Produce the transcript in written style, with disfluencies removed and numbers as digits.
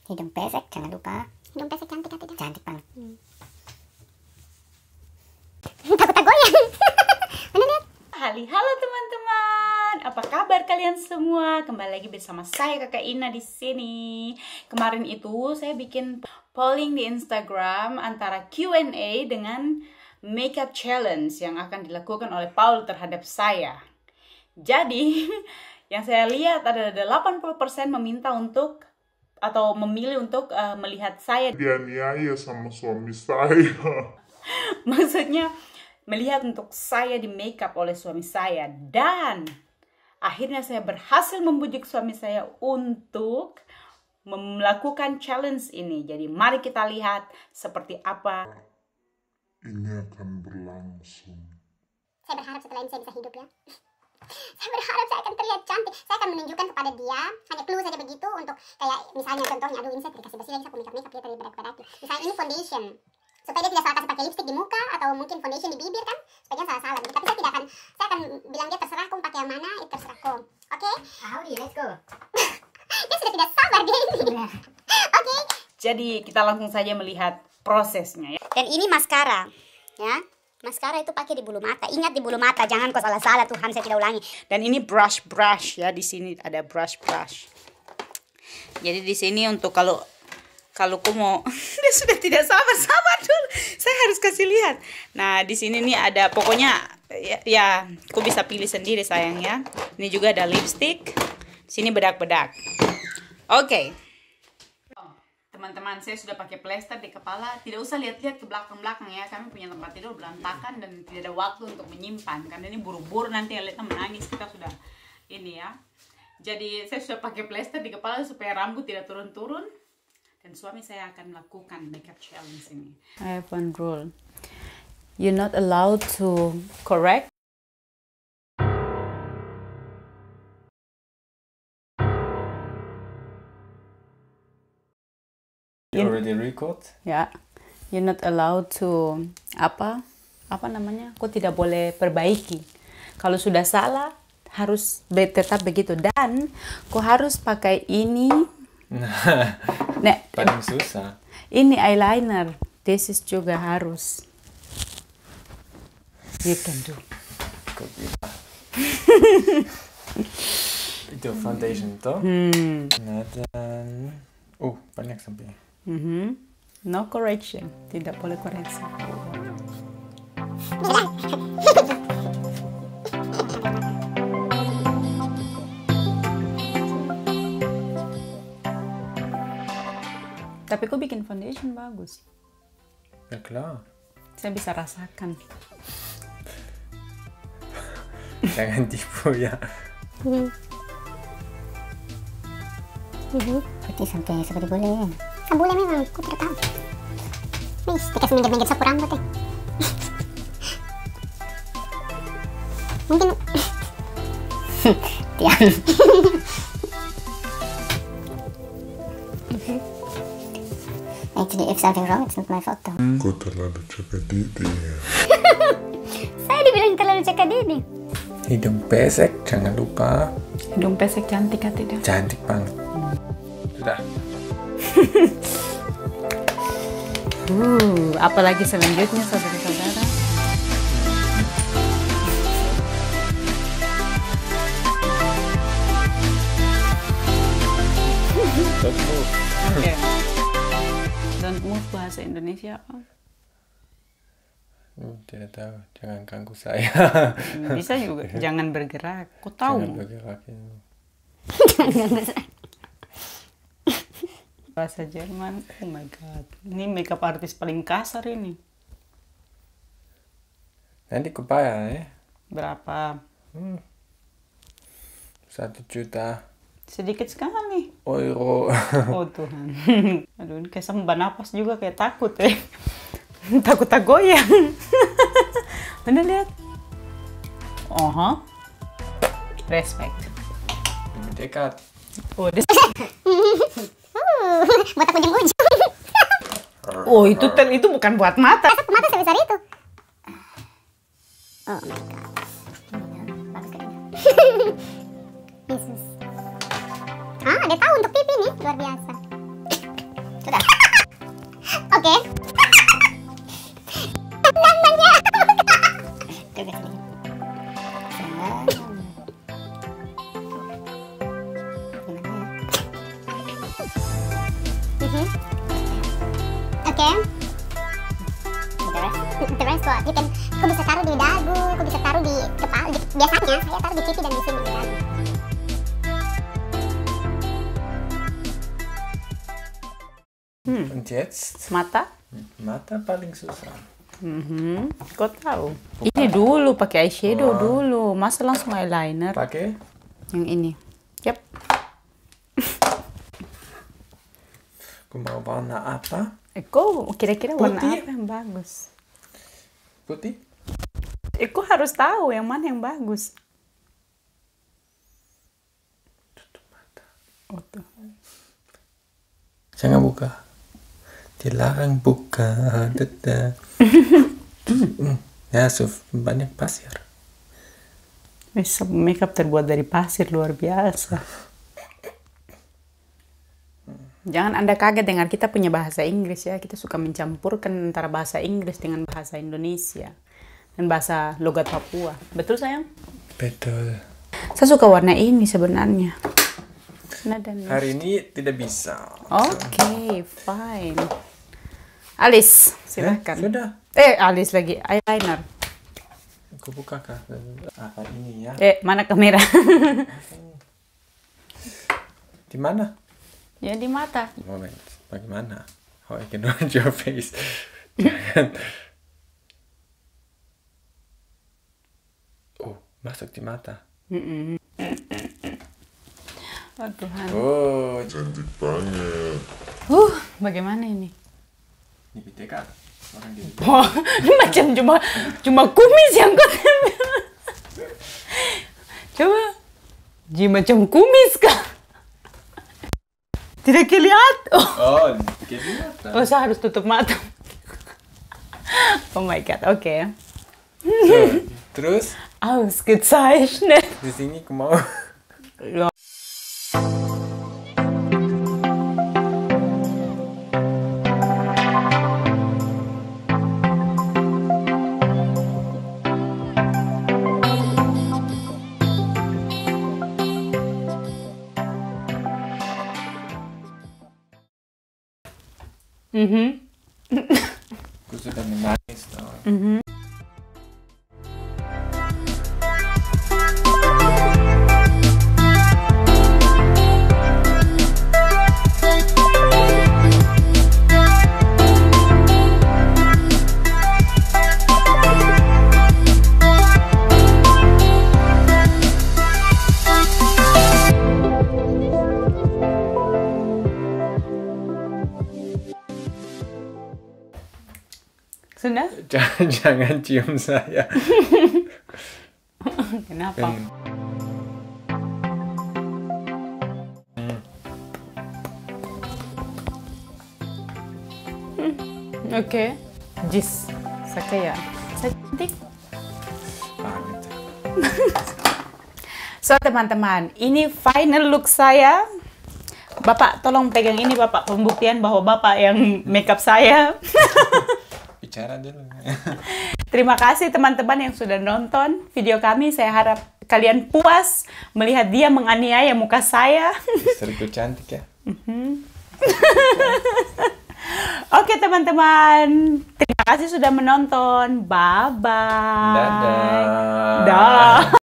Hidung pesek, jangan lupa. Hidung pesek cantik hati dia. Cantik banget. Takut goyang. Mana lihat? Halo teman-teman, apa kabar kalian semua? Kembali lagi bersama saya Kakak Ina di sini. Kemarin itu saya bikin polling di Instagram antara Q&A dengan makeup challenge yang akan dilakukan oleh Paul terhadap saya. Jadi, yang saya lihat ada 80% meminta untuk atau memilih untuk melihat saya dianiaya sama suami saya. maksudnya melihat untuk saya di makeup oleh suami saya. Dan akhirnya saya berhasil membujuk suami saya untuk melakukan challenge ini. Jadi mari kita lihat seperti apa Ini akan berlangsung. Saya berharap setelah ini saya bisa hidup ya. Saya berharap saya akan terlihat cantik. Saya akan menunjukkan kepada dia, hanya clue saja begitu untuk kayak misalnya contohnya, aduh ini saya dikasih bersih lagi, saya punya makeup dia tadi bedak-bedak. Misalnya ini foundation, supaya dia tidak salah kasih pakai lipstick di muka atau mungkin foundation di bibir kan, supaya dia salah-salah. Tapi saya akan bilang dia terserah kau pakai yang mana, itu terserah kau. Oke? Howdy, let's go. Dia sudah tidak sabar dia ini. Oke? Jadi kita langsung saja melihat prosesnya ya. Dan ini maskara, ya. Maskara itu pakai di bulu mata. Ingat di bulu mata, jangan kau salah-salah, Tuhan, saya tidak ulangi. Dan ini brush ya, di sini ada brush. Jadi di sini untuk kalau kau mau dia sudah tidak sabar dulu. Saya harus kasih lihat. Nah, di sini nih ada pokoknya ya kau bisa pilih sendiri sayang ya. Ini juga ada lipstick. Sini bedak-bedak. Oke. Teman-teman, saya sudah pakai plester di kepala. Tidak usah lihat-lihat ke belakang-belakang ya. Kami punya tempat tidur berantakan dan tidak ada waktu untuk menyimpan. Karena ini buru-buru nanti lihatnya menangis. Kita sudah ini ya. Jadi saya sudah pakai plester di kepala supaya rambut tidak turun-turun. Dan suami saya akan melakukan makeup challenge ini. I have one rule. You're not allowed to correct. You already record? Ya, you're not allowed to apa namanya? Kau tidak boleh perbaiki. Kalau sudah salah harus tetap begitu, dan kau harus pakai ini. Nah, Paling susah. ini eyeliner. This is juga harus. You can do. Kok bisa? Itu foundation toh? Nah, dan banyak sampai. No correction. Tidak boleh koreksi. Tapi kok bikin foundation bagus. Ya klar. Saya bisa rasakan. Jangan tipu ya. Berarti sampai seperti boleh. Boleh memang, aku tidak tahu. Wis, dikasih minggir-minggir sapu rambut ya. Mungkin Tian. Actually, if something wrong, it's not my fault though. Kau terlalu jaga diri ya. saya dibilang terlalu cekak ini. Hidung pesek, jangan lupa. Hidung pesek cantik hati dia. Cantik banget. Sudah. Apalagi selanjutnya saudara-saudara. Don't move. Okay. Don't move bahasa Indonesia apa? Tidak tahu. Jangan ganggu saya. Bisa juga. Jangan bergerak. Kau tahu? Jangan bergerak. Bahasa Jerman. Oh my god. Ini makeup artis paling kasar ini. Nanti kebayar ya. Berapa? 1 juta Sedikit sekali. euro. Oh Tuhan. Aduh, kayak sembah napas juga kayak takut ya. Takut tak goyang. Mana lihat? Respect. Lebih dekat. Oh, Buat aku ujung-ujung. oh itu bukan buat mata. Mata sebesar itu. Oh my god. Bagus kayaknya. Yesus. Dia tahu untuk pipi nih, luar biasa. Oke. The rest what you can, kau bisa taruh di dagu, kau bisa taruh di kepala. Biasanya saya taruh di pipi dan di sini di dagu. Und jetzt? Mata? Mata paling susah. Kau tahu? Ini dulu pakai eyeshadow dulu, masa langsung eyeliner? Pakai? Yang ini. Yap. Kau mau warna apa? Kau kira-kira warna Putih. apa yang bagus? Putih? Kau harus tahu yang mana yang bagus. Tutup mata. Oh, tuh. Jangan buka. Dilarang buka. Ya, banyak pasir. Bisa makeup terbuat dari pasir, luar biasa. Jangan Anda kaget dengar kita punya bahasa Inggris ya. Kita suka mencampurkan antara bahasa Inggris dengan bahasa Indonesia. Dan bahasa logat Papua. Betul sayang? Betul. Saya suka warna ini sebenarnya. Hari ini tidak bisa. Oke, fine. Alis, silakan. Sudah. Alis lagi, eyeliner. Aku buka kah? Apa ini ya? Mana kamera? Di mana? Ya di mata. Moment. Bagaimana? How I can watch your face? Jangan. Oh, masuk di mata. Oh Tuhan. Oh, Cantik banget. Bagaimana ini? ini dekat. Orang di Wah, ini macam cuma kumis yang kau tempel. Coba. Ji macam kumis kah? Tidak kelihatan. Oh, kelihatan. Oh, saya harus tutup mata. Oh my god, oke. So, terus Ausgezeichnet. di sini aku mau aku sudah menangis tau. Sudah? Jangan cium saya. Kenapa? Oke. Jis. Sakaya. Saya cantik. Banget. So teman-teman, ini final look saya. Bapak tolong pegang ini Bapak, pembuktian bahwa Bapak yang makeup saya. Bicara dulu. Terima kasih teman-teman yang sudah nonton video kami. Saya harap kalian puas melihat dia menganiaya muka saya. Istriku cantik ya. Oke teman-teman, terima kasih sudah menonton. Bye-bye. Dadah. Dah.